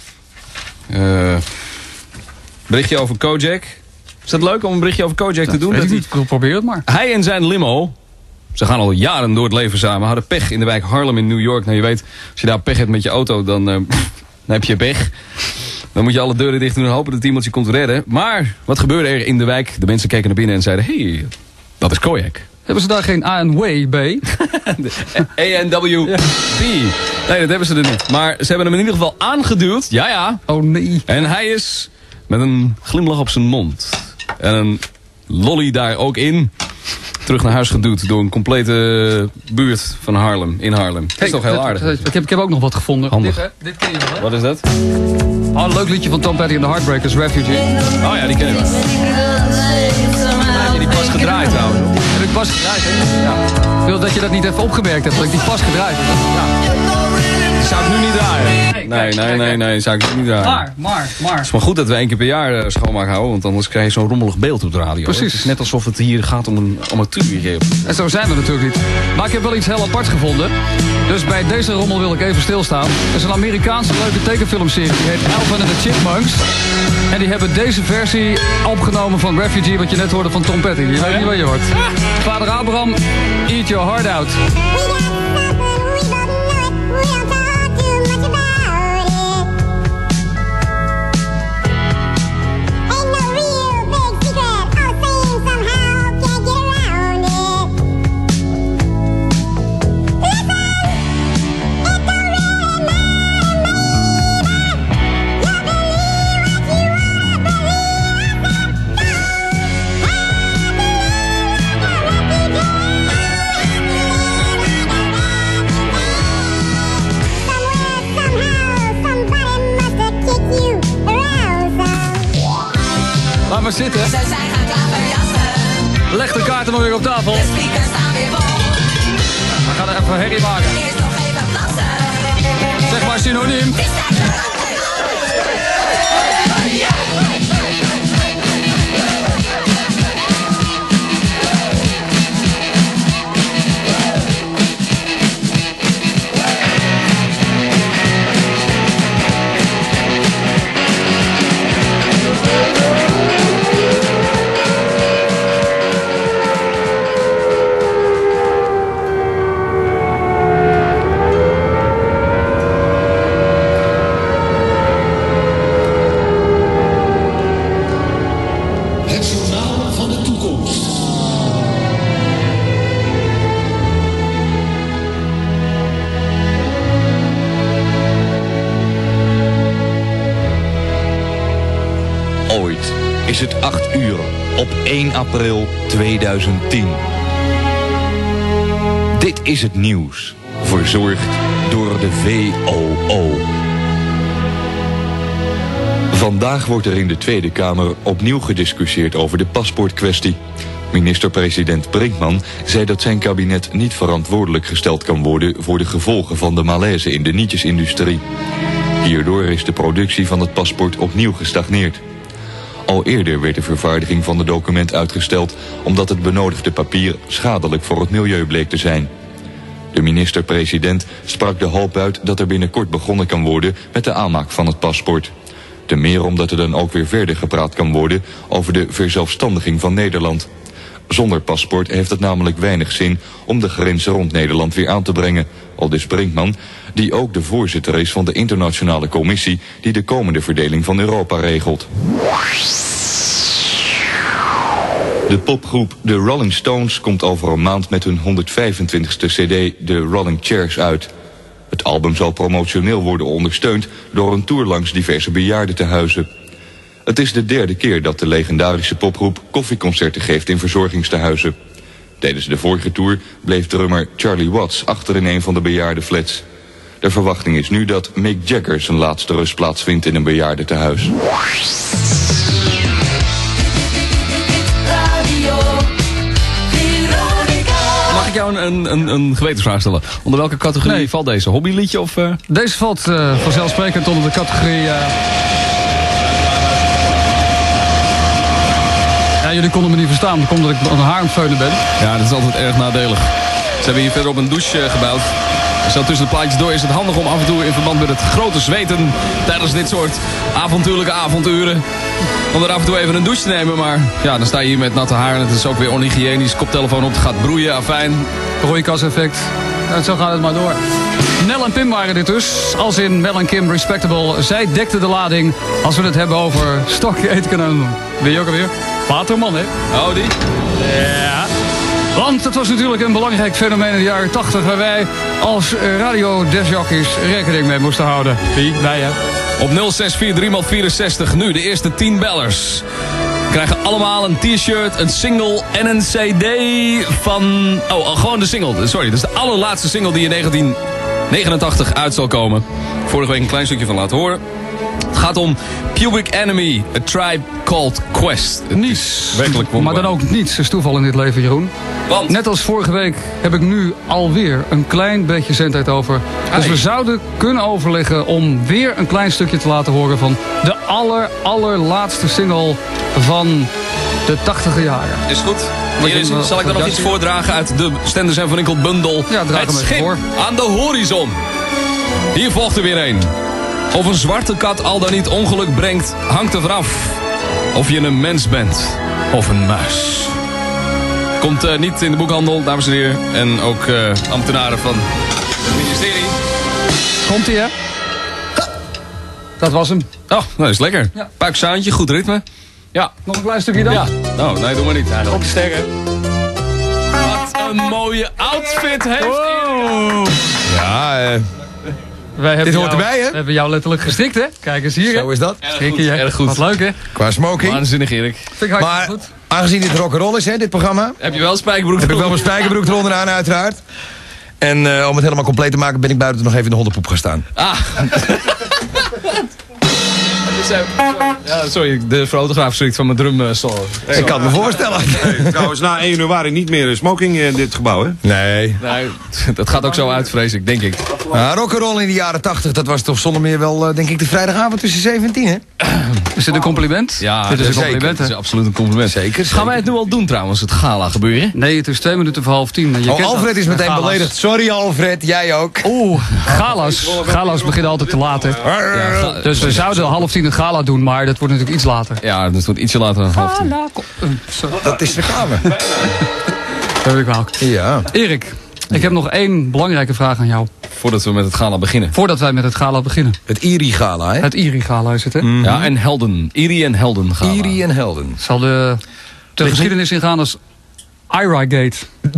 Berichtje over Kojak. Is dat leuk om een berichtje over Kojak te doen?
Weet ik niet. Probeer het maar.
Hij en zijn limo... Ze gaan al jaren door het leven samen. Hadden pech in de wijk Harlem in New York. Nou, je weet, als je daar pech hebt met je auto, dan heb je pech. Dan moet je alle deuren dicht doen en hopen dat iemand je komt redden. Maar wat gebeurde er in de wijk? De mensen keken naar binnen en zeiden, hey, dat is Kojak.
Hebben ze daar geen ANWB?
ANWB. Nee, dat hebben ze er niet. Maar ze hebben hem in ieder geval aangeduwd. Ja.
Oh nee.
En hij is met een glimlach op zijn mond. En een lolly daar ook in. Terug naar huis geduwd door een complete buurt van Harlem, in Harlem. Dat is toch heel aardig.
Ik heb ook nog wat gevonden. Dit ken je wel, hè?
Wat is dat?
Oh, een leuk liedje van Tom Petty en de Heartbreakers, Refugee.
Oh ja, die kennen we. Heb je die pas gedraaid trouwens?
Heb ik pas gedraaid, hè? Ja. Ik wil dat je dat niet even opgemerkt hebt, dat ik die pas gedraaid heb. Ja.
Die zou ik nu niet draaien. Nee, zou ik niet draaien.
Maar.
Het is maar goed dat we 1 keer per jaar schoonmaak houden, want anders krijg je zo'n rommelig beeld op de radio.
Precies.
Het is net alsof het hier gaat om een amateur.
En zo zijn we natuurlijk niet. Maar ik heb wel iets heel apart gevonden. Dus bij deze rommel wil ik even stilstaan. Er is een Amerikaanse leuke tekenfilmserie. Die heet Alvin and the Chipmunks. En die hebben deze versie opgenomen van Refugee, wat je net hoorde van Tom Petty. Je weet niet wat je hoort. Vader Abraham, eat your heart out. Laat maar zitten.
Ze zijn gaan klaverjassen.
Leg de kaarten maar weer op tafel.
De speakers staan weer vol.
We gaan er even herrie maken.
Eerst nog even plassen.
Zeg maar synoniem.
Ooit is het 8 uur op 1 april 2010. Dit is het nieuws, verzorgd door de VOO. Vandaag wordt er in de Tweede Kamer opnieuw gediscussieerd over de paspoortkwestie. Minister-president Brinkman zei dat zijn kabinet niet verantwoordelijk gesteld kan worden voor de gevolgen van de malaise in de nietjesindustrie. Hierdoor is de productie van het paspoort opnieuw gestagneerd. Al eerder werd de vervaardiging van het document uitgesteld omdat het benodigde papier schadelijk voor het milieu bleek te zijn. De minister-president sprak de hoop uit dat er binnenkort begonnen kan worden met de aanmaak van het paspoort. Ten meer omdat er dan ook weer verder gepraat kan worden over de verzelfstandiging van Nederland. Zonder paspoort heeft het namelijk weinig zin om de grenzen rond Nederland weer aan te brengen, aldus Brinkman, die ook de voorzitter is van de internationale commissie die de komende verdeling van Europa regelt. De popgroep The Rolling Stones komt over een maand met hun 125ste cd The Rolling Chairs uit. Het album zal promotioneel worden ondersteund door een tour langs diverse bejaardentehuizen. Het is de derde keer dat de legendarische popgroep koffieconcerten geeft in verzorgingstehuizen. Tijdens de vorige tour bleef drummer Charlie Watts achter in een van de bejaardenflats. De verwachting is nu dat Mick Jagger zijn laatste rustplaats vindt in een bejaardentehuis.
Mag ik jou een gewetensvraag stellen? Onder welke categorie valt deze? Hobbyliedje of...
Deze valt vanzelfsprekend onder de categorie... Ja, jullie konden me niet verstaan. Dat komt omdat ik aan haar aan het veulen ben.
Ja, dat is altijd erg nadelig. Ze hebben hier verderop een douche gebouwd. Zo tussen de plaatjes door is het handig om af en toe in verband met het grote zweten tijdens dit soort avontuurlijke avonturen om er af en toe even een douche te nemen. Maar ja, dan sta je hier met natte haar en het is ook weer onhygiënisch. Koptelefoon op, het gaat broeien, afijn. Broeikaseffect. En zo gaat het maar door. Nel en Pim waren dit dus. Als in Mel en Kim Respectable. Zij dekte de lading als we het hebben over Stokje Aitken en... Weet je ook alweer? Waterman, hè? Oh, die?
Ja. Want het was natuurlijk een belangrijk fenomeen in de jaren 80... waar wij als radio-discjockeys rekening mee moesten houden. Wie? Wij, hè?
Op 0643x64 nu de eerste 10 bellers. Krijgen allemaal een t-shirt, een single en een cd van... Oh, gewoon de single. Sorry, dat is de allerlaatste single die in 89 uit zal komen. Vorige week een klein stukje van laten horen. Het gaat om Public Enemy, A Tribe Called Quest.
Niets,
werkelijk
maar dan ook niets is toeval in dit leven, Jeroen.
Want?
Net als vorige week heb ik nu alweer een klein beetje zendtijd over. Dus we zouden kunnen overleggen om weer een klein stukje te laten horen van de allerlaatste single van de 80e jaren.
Is goed. Hier zal ik dan nog iets voordragen uit de Stenders en Van Inkel bundel.
Ja, draag
het
hem even
schip
voor.
aan de horizon. Hier volgt er weer een. Of een zwarte kat al dan niet ongeluk brengt, hangt er vanaf. Of je een mens bent of een muis. Komt niet in de boekhandel, dames en heren. En ook ambtenaren van het ministerie.
Komt ie, hè? Dat was hem.
Oh, dat is lekker.
Ja.
Puikzaantje, goed ritme. Ja.
Nog een klein stukje dan?
Ja. Nou, nee, doe maar niet. Op sterren. Wat een mooie outfit heeft
wow.
Ja,
dit
hoort erbij, hè?
We hebben jou letterlijk gestikt, hè? Kijk eens hier, hè?
Zo is dat.
Strikken je.
Erg goed.
Wat leuk, hè?
Qua smoking.
Waanzinnig, Erik.
Vind ik
Maar
goed.
aangezien dit rock'n'roll is, hè, dit programma.
Heb je wel een spijkerbroek?
Heb ik wel mijn spijkerbroek eronder aan, uiteraard. En om het helemaal compleet te maken ben ik buiten nog even in de hondenpoep gaan staan.
Ah. Ja, sorry, de fotograaf schrikt van mijn drumsolo.
Ik kan het me voorstellen.
Hey, trouwens, na 1 januari niet meer smoking in dit gebouw, hè?
Nee.
Nee, dat gaat ook zo uit, vrees ik, denk ik.
Rock'n'roll in de jaren 80, dat was toch zonder meer wel, denk ik, de vrijdagavond tussen 7 en 10, hè?
Is dit een compliment?
Ja,
dit is een
zeker.
compliment,
Dat
hè?
is absoluut een compliment.
Zeker.
Gaan wij het nu al doen trouwens, het gala gebeuren?
Nee, het is 2 minuten voor 9:30. Je kent
Alfred
dat.
is meteen
Gala's.
beledigd. Sorry Alfred, jij ook.
Oeh, gala's beginnen altijd te laat, hè?
Ja,
Dus we zouden 9:30 een gala doen, maar dat wordt natuurlijk iets later.
Ja, dat wordt ietsje later dan 9:30.
Dat is reclame.
Dat heb ik wel.
Ja.
Erik, ik heb nog 1 belangrijke vraag aan jou.
Voordat we met het gala beginnen.
Voordat wij met het gala beginnen.
Het IRI-gala, hè?
Het IRI-gala is het, hè?
Ja, en Helden. Iri en Helden gala.
IRI en Helden.
Zal de geschiedenis ingaan als IRA-gate.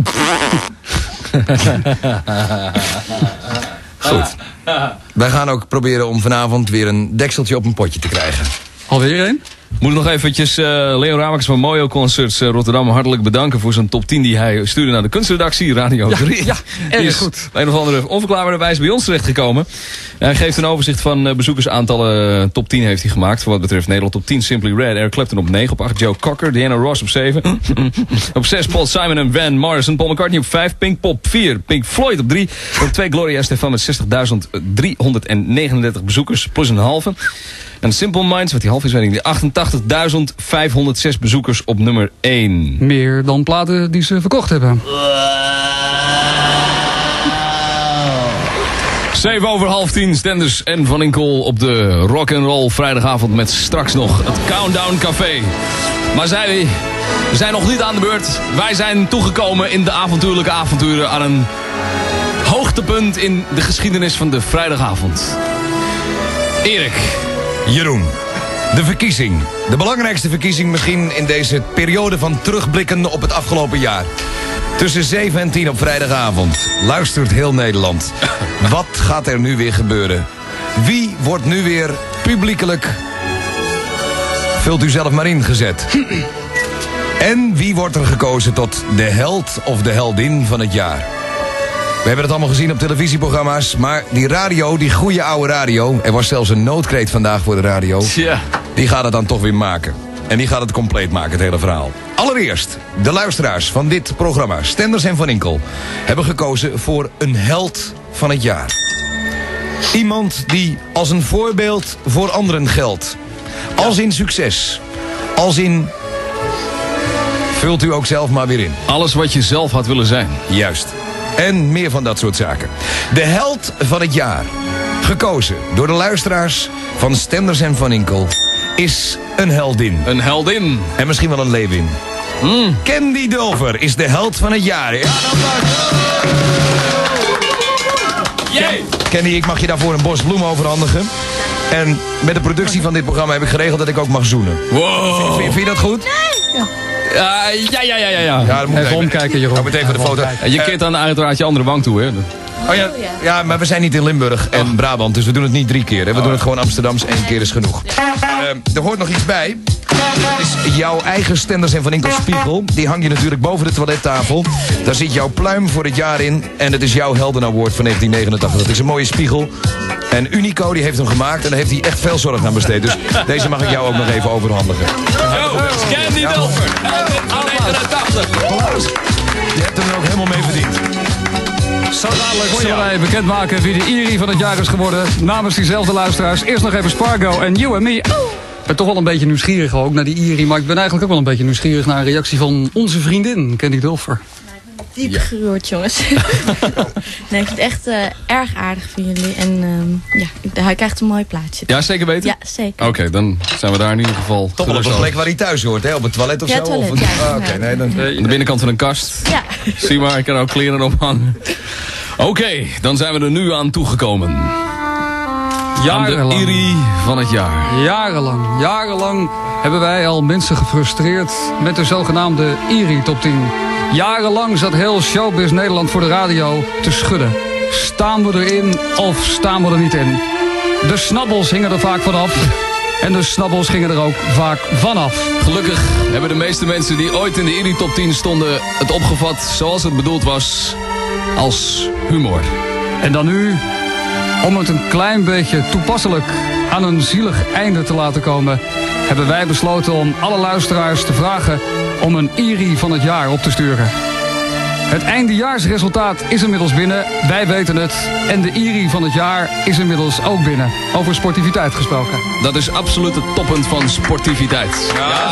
Goed. Wij gaan ook proberen om vanavond weer een dekseltje op een potje te krijgen.
Alweer 1?
Moet ik nog eventjes Leo Ramakers van Mojo Concerts Rotterdam hartelijk bedanken voor zijn top 10 die hij stuurde naar de kunstredactie Radio 3.
Ja, erg
Die is
goed.
op een of andere onverklaarbare wijze bij ons terechtgekomen. Hij geeft een overzicht van bezoekersaantallen. Top 10 heeft hij gemaakt voor wat betreft Nederland. Op 10 Simply Red, Eric Clapton op 9. Op 8 Joe Cocker, Diana Ross op 7. Op 6 Paul Simon en Van Morrison. Paul McCartney op 5. Pink Pop 4. Pink Floyd op 3. Op 2 Gloria Estefan met 60.339 bezoekers. Plus een halve. En Simple Minds, wat die half is, weet ik niet. 88.506 bezoekers op nummer 1.
Meer dan platen die ze verkocht hebben.
9:07, Stenders en Van Inkel op de rock'n'roll vrijdagavond met straks nog het Countdown Café. Maar we zijn nog niet aan de beurt. Wij zijn toegekomen in de avontuurlijke avonturen aan een hoogtepunt in de geschiedenis van de vrijdagavond. Erik.
Jeroen. De verkiezing. De belangrijkste verkiezing misschien in deze periode van terugblikken op het afgelopen jaar. Tussen 7 en 10 op vrijdagavond. Luistert heel Nederland. Wat gaat er nu weer gebeuren? Wie wordt nu weer publiekelijk... Vult u zelf maar ingezet. En wie wordt er gekozen tot de held of de heldin van het jaar? We hebben het allemaal gezien op televisieprogramma's. Maar die radio, die goede oude radio... Er was zelfs een noodkreet vandaag voor de radio.
Ja.
Die gaat het dan toch weer maken. En die gaat het compleet maken, het hele verhaal. Allereerst, de luisteraars van dit programma, Stenders en Van Inkel... hebben gekozen voor een held van het jaar. Iemand die als een voorbeeld voor anderen geldt. Als in succes. Als in... Vult u ook zelf maar weer in.
Alles wat je zelf had willen zijn.
Juist. En meer van dat soort zaken. De held van het jaar. Gekozen door de luisteraars van Stenders en Van Inkel... is een heldin.
Een heldin.
En misschien wel een leeuwin. Candy Dulfer is de held van het jaar. Ja, dat Candy, ik mag je daarvoor een bos bloemen overhandigen. En met de productie van dit programma heb ik geregeld dat ik ook mag zoenen.
Wow.
Vind je dat goed?
Ja.
Ja, dat moet
even omkijken, Jeroen.
Ga meteen voor de foto.
Je keert dan uiteraard je andere wang toe, hè?
Oh ja, ja, maar we zijn niet in Limburg en Brabant, dus we doen het niet 3 keer. Hè. We doen het gewoon Amsterdams, 1 keer is genoeg. Er hoort nog iets bij. Dat is jouw eigen Stenders en Van Inkel spiegel. Die hang je natuurlijk boven de toilettafel. Daar zit jouw pluim voor het jaar in. En het is jouw Helden Award van 1989. Dat is een mooie spiegel. En Unico die heeft hem gemaakt en daar heeft hij echt veel zorg aan besteed. Dus deze mag ik jou ook nog even overhandigen.
Yo, scan die over. 89.
Je hebt hem er ook helemaal mee verdiend.
Zo dadelijk zullen wij bekendmaken wie de Iri van het jaar is geworden. Namens diezelfde luisteraars. Eerst nog even Spargo en You and Me. Ik ben toch wel een beetje nieuwsgierig ook naar die Iri. Maar ik ben eigenlijk ook wel een beetje nieuwsgierig naar een reactie van onze vriendin, Candy Dulfer.
Diep geroerd, jongens. Nee, ik vind het echt erg aardig van jullie. En hij krijgt een mooi plaatje.
Ja, zeker weten?
Ja, zeker.
Oké, dan zijn we daar in ieder geval.
Toch wel op een plek waar hij thuis hoort, hè? Op het toilet of
ja,
zo?
Toilet,
of
ja.
Oké, nee, dan...
Aan de binnenkant van een kast.
Ja.
Zie maar, ik kan ook kleren ophangen. Oké, dan zijn we er nu aan toegekomen.
Jarenlang.
Aan de Iri van het jaar.
Jarenlang hebben wij al mensen gefrustreerd met de zogenaamde Iri Top 10. Jarenlang zat heel Showbiz Nederland voor de radio te schudden. Staan we erin of staan we er niet in? De snabbels hingen er vaak vanaf. En de snabbels gingen er ook vaak vanaf.
Gelukkig hebben de meeste mensen die ooit in de Iri Top 10 stonden het opgevat zoals het bedoeld was, als humor.
En dan nu, om het een klein beetje toepasselijk aan een zielig einde te laten komen, hebben wij besloten om alle luisteraars te vragen om een Iri van het jaar op te sturen. Het eindejaarsresultaat is inmiddels binnen, wij weten het. En de Iri van het jaar is inmiddels ook binnen. Over sportiviteit gesproken.
Dat is absoluut het toppunt van sportiviteit. Ja.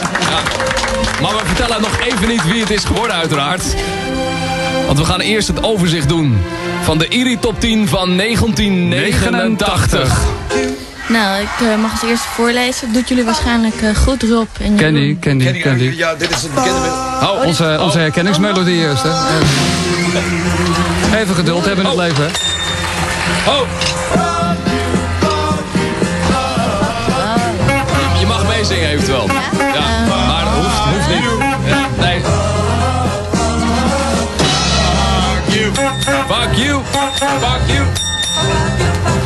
Maar we vertellen nog even niet wie het is geworden uiteraard. Want we gaan eerst het overzicht doen van de Iri Top 10 van 1989.
Nou, ik mag als eerste voorlezen. Dat doet jullie waarschijnlijk goed, Rob en
Candy.
Ja, dit is het bekende middel.
Onze herkenningsmelodie eerst, hè. Even geduld hebben in het leven, hè.
Je mag meezingen eventueel. Ja, maar hoeft niet. Nee. Fuck you.